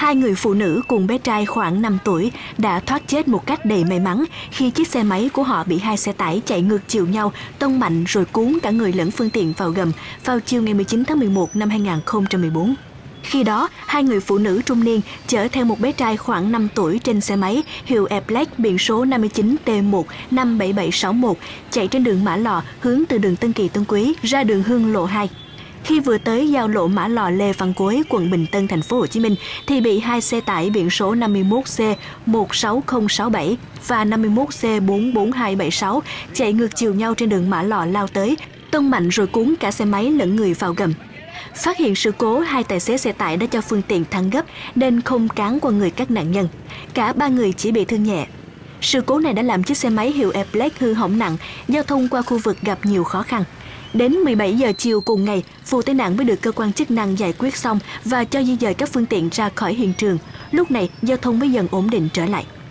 Hai người phụ nữ cùng bé trai khoảng 5 tuổi đã thoát chết một cách đầy may mắn khi chiếc xe máy của họ bị hai xe tải chạy ngược chiều nhau tông mạnh rồi cuốn cả người lẫn phương tiện vào gầm vào chiều ngày 19 tháng 11 năm 2014. Khi đó, hai người phụ nữ trung niên chở theo một bé trai khoảng 5 tuổi trên xe máy hiệu Airblade biển số 59T1 57761 chạy trên đường Mã Lò hướng từ đường Tân Kỳ Tân Quý ra đường Hương Lộ 2. Khi vừa tới giao lộ Mã Lò Lê Văn Cối, quận Bình Tân, thành phố Hồ Chí Minh thì bị hai xe tải biển số 51C16067 và 51C44276 chạy ngược chiều nhau trên đường Mã Lò lao tới, tông mạnh rồi cuốn cả xe máy lẫn người vào gầm. Phát hiện sự cố, hai tài xế xe tải đã cho phương tiện thắng gấp nên không cán qua người các nạn nhân. Cả ba người chỉ bị thương nhẹ. Sự cố này đã làm chiếc xe máy hiệu Airblade hư hỏng nặng, giao thông qua khu vực gặp nhiều khó khăn. Đến 17 giờ chiều cùng ngày, vụ tai nạn mới được cơ quan chức năng giải quyết xong và cho di dời các phương tiện ra khỏi hiện trường. Lúc này, giao thông mới dần ổn định trở lại.